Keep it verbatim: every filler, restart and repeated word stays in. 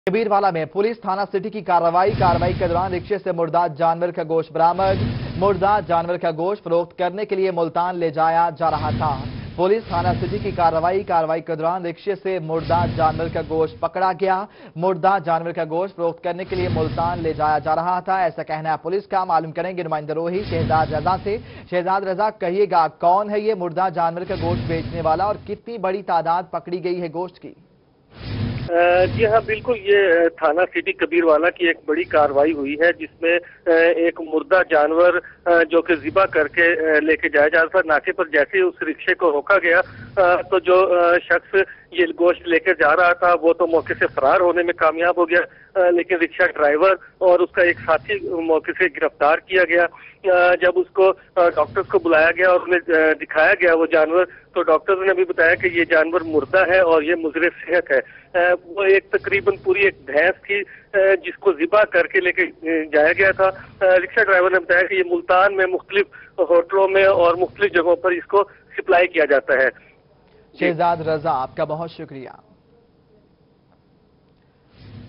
कबीरवाला में पुलिस थाना सिटी की कार्रवाई कार्रवाई के दौरान रिक्शे से मुर्दा जानवर का गोश्त बरामद। मुर्दा जानवर का गोश्त फरोख्त करने के लिए मुल्तान ले जाया जा रहा था। पुलिस थाना सिटी की कार्रवाई कार्रवाई के दौरान रिक्शे से मुर्दा जानवर का गोश्त पकड़ा गया। मुर्दा जानवर का गोश्त फरोख्त करने के लिए मुल्तान ले जाया जा रहा था, ऐसा कहना है पुलिस का। मालूम करेंगे नुमाइंदा रोही शहजाद रजा से। शहजाद रजा, कहिएगा कौन है ये मुर्दा जानवर का गोश्त बेचने वाला और कितनी बड़ी तादाद पकड़ी गई है गोश्त की? जी हाँ, बिल्कुल, ये थाना सिटी कबीरवाला की एक बड़ी कार्रवाई हुई है जिसमें एक मुर्दा जानवर जो कि ज़िबा करके लेके जाया जा रहा था। नाके पर जैसे ही उस रिक्शे को रोका गया तो जो शख्स ये गोश्त लेकर जा रहा था वो तो मौके से फरार होने में कामयाब हो गया, लेकिन रिक्शा ड्राइवर और उसका एक साथी मौके से गिरफ्तार किया गया। जब उसको डॉक्टर्स को बुलाया गया और उन्हें दिखाया गया वो जानवर, तो डॉक्टर्स ने भी बताया कि ये जानवर मुर्दा है और ये मुजरे सेहत है। वो एक तकरीबन पूरी एक भैंस थी जिसको ज़िबा करके लेके जाया गया था। रिक्शा ड्राइवर ने बताया कि ये मुल्तान में मुख्तलिफ होटलों में और मुख्तलिफ जगहों पर इसको सप्लाई किया जाता है। शहजाद रजा, आपका बहुत शुक्रिया।